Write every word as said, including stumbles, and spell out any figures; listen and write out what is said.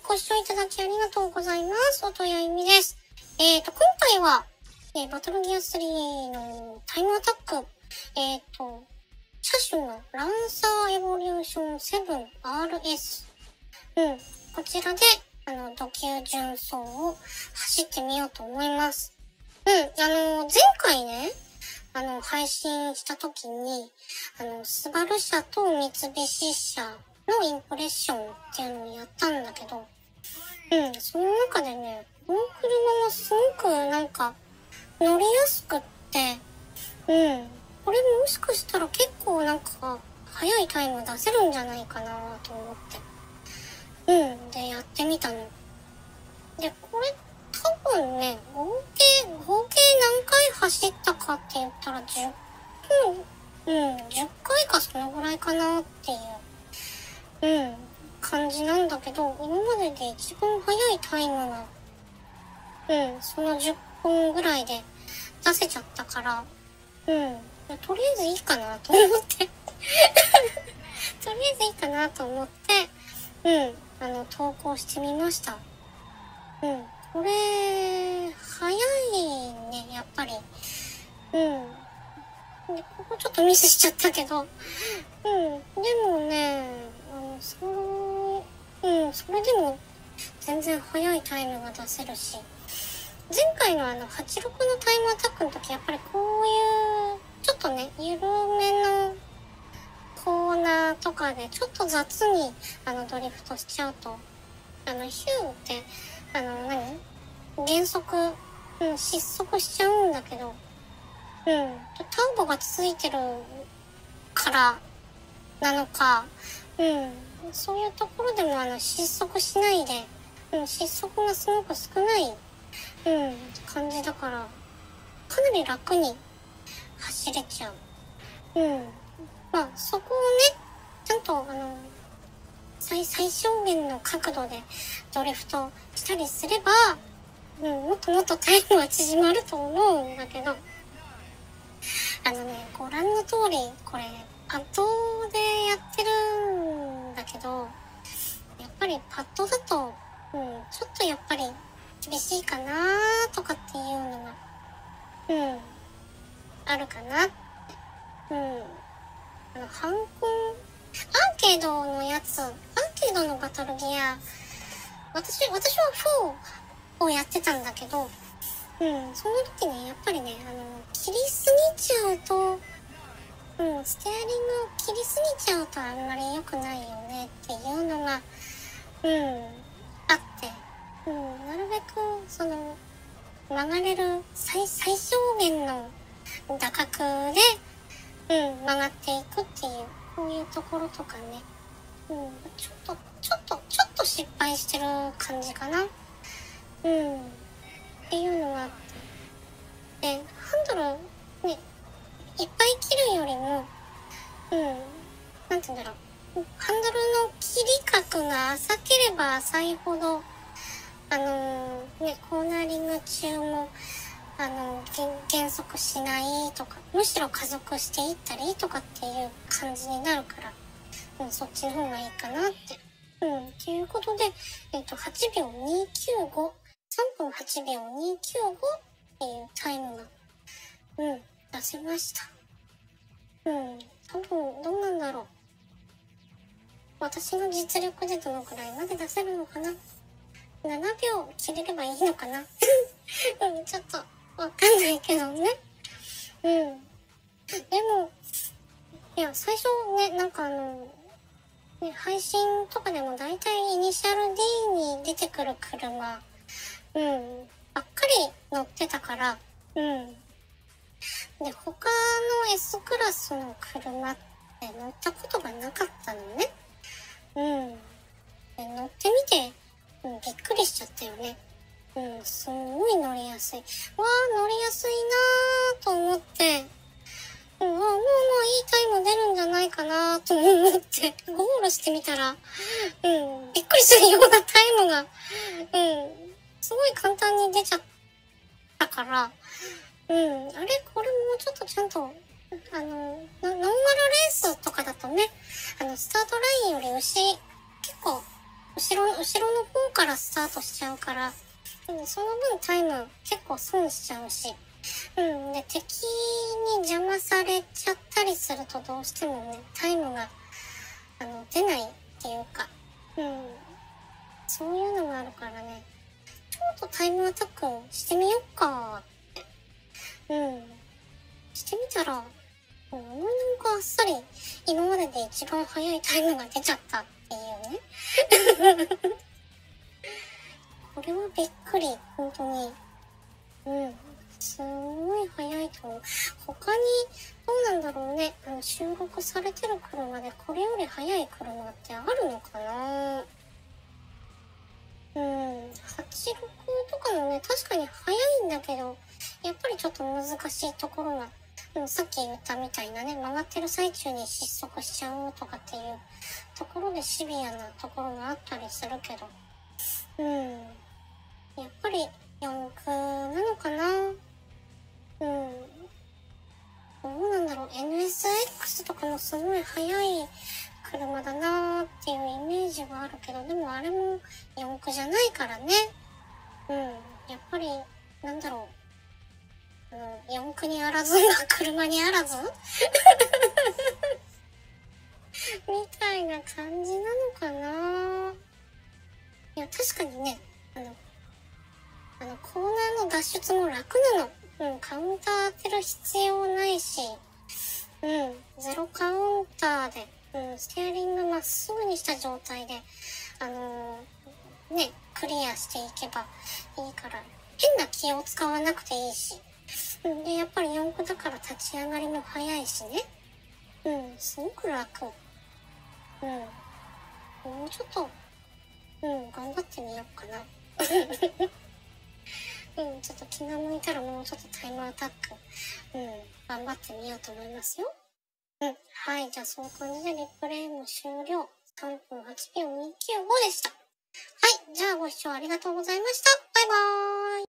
ご視聴いただきありがとうございます。音谷由美です。えっと、今回は、えー、バトルギアスリーのタイムアタック、えっと、車種のランサーエボリューション セブンアールエス。うん。こちらで、あの、土級順走を走ってみようと思います。うん。あの、前回ね、あの、配信した時に、あの、スバル社と三菱社のインプレッションっていうのをやったんだけど、うん、その中でね、この車がすごくなんか乗りやすくって、うん、これもしかしたら結構なんか速いタイム出せるんじゃないかなと思って、うん、でやってみたの。で、これ多分ね、合計、合計何回走ったかって言ったらじゅっぷん、うん、じゅっかいかそのぐらいかなっていう、うん、感じなんだけど、今までで一番速いタイムが、うん、そのじゅっぷんぐらいで出せちゃったから、うん、とりあえずいいかなと思って、とりあえずいいかなと思って、うん、あの、投稿してみました。うん、これ、早いね、やっぱり。うん。で、ここちょっとミスしちゃったけど、うん、でもね、あの、その、うん、それでも全然速いタイムが出せるし、前回のあの、はちじゅうろくのタイムアタックの時、やっぱりこういう、ちょっとね、緩めのコーナーとかで、ちょっと雑に、あの、ドリフトしちゃうと、あの、ヒューって、あの、何減速、うん、失速しちゃうんだけど、うん、ターボがついてるからなのか、うん、そういうところでもあの失速しないで、うん、失速がすごく少ない、うん、感じだから、かなり楽に走れちゃう。うん。まあ、そこをね、ちゃんとあの、最、最小限の角度でドリフトしたりすれば、うん、もっともっとタイムは縮まると思うんだけど、あのね、ご覧の通り、これ、パッドでやってるんだけど、やっぱりパッドだと、うん、ちょっとやっぱり厳しいかなとかっていうのが、うん、あるかなって。うん。あの、ハンコン、アーケードのやつ、アーケードのバトルギア、私、私はフォーをやってたんだけど、うん、その時ね、やっぱりね、あの、切りすぎちゃうと、うん、ステアリングを切りすぎちゃうとあんまり良くないよねっていうのが、うん、あって、うん、なるべく、その、曲がれる最、最小限の打角で、うん、曲がっていくっていう、こういうところとかね、うん、ちょっと、ちょっと、ちょっと失敗してる感じかな。うん、っていうのがあって。で、ハンドル、ね、いっぱい切るよりも、うん、なんて言うんだろう。ハンドルの切り角が浅ければ浅いほど、あのー、ね、コーナーリング中も、あのー、減速しないとか、むしろ加速していったりとかっていう感じになるから、うん、そっちの方がいいかなって。うん、ということで、えっと、はちびょうにきゅうご、さんぷんはちびょうにきゅうごっていうタイムが、うん、出せました。うん、多分、どうなんだろう。私の実力でどのくらいまで出せるのかな。ななびょう切れればいいのかな。うん、ちょっとわかんないけどね。うん。でも、いや、最初ね、なんかあの、ね、配信とかでも大体イニシャル ディー に出てくる車、うん、ばっかり乗ってたから、うん。で、他の エス クラスの車って乗ったことがなかったのね。うん。で乗ってみて、うん、びっくりしちゃったよね。うん、すごい乗りやすい。わー、乗りやすいなーと思って、うん、あ、もうもういいタイム出るんじゃないかなと思って、ゴールしてみたら、うん、びっくりするようなタイムが、うん、すごい簡単に出ちゃったから、うん、あれこれもうちょっとちゃんと、あの、ノーマルレースとかだとね、あの、スタートラインより牛、結構、後後ろ、後ろの方からスタートしちゃうから、うん、その分タイム結構損しちゃうし、うん、で、敵に邪魔されちゃったりするとどうしてもね、タイムが、あの、出ないっていうか、うん、そういうのがあるからね、ちょっとタイムアタックしてみよっかって、うん、してみたら、思いのほかあっさり今までで一番早いタイムが出ちゃったっていうね。これはびっくり、本当に。うん。すごい早いと思う。他に、どうなんだろうね。あの、収録されてる車でこれより速い車ってあるのかな。うん。はちじゅうろくとかもね、確かに速いんだけど、やっぱりちょっと難しいところが、うん、さっき言ったみたいなね、曲がってる最中に失速しちゃうとかっていうところでシビアなところがあったりするけど、うん。やっぱり四駆なのかな。うん。どうなんだろう。エヌエスエックス とかもすごい速い車だなーっていうイメージがあるけど、でもあれも四駆じゃないからね。うん。やっぱり、なんだろう。うん、四駆にあらず、車にあらずみたいな感じなのかな。いや、確かにね、あの、あの、コーナーの脱出も楽なの。うん、カウンター当てる必要ないし、うん、ゼロカウンターで、うん、ステアリングまっすぐにした状態で、あのー、ね、クリアしていけばいいから、変な気を使わなくていいし、うん、で、やっぱり四駆だから立ち上がりも早いしね、うん、すごく楽。うん、もうちょっと、うん、頑張ってみようかな。うん、ちょっと気が向いたらもうちょっとタイムアタック、うん、頑張ってみようと思いますよ。うん、はい、じゃあそういう感じでリプレイも終了。さんぷんはちびょうにきゅうごでした。はい、じゃあご視聴ありがとうございました。バイバーイ。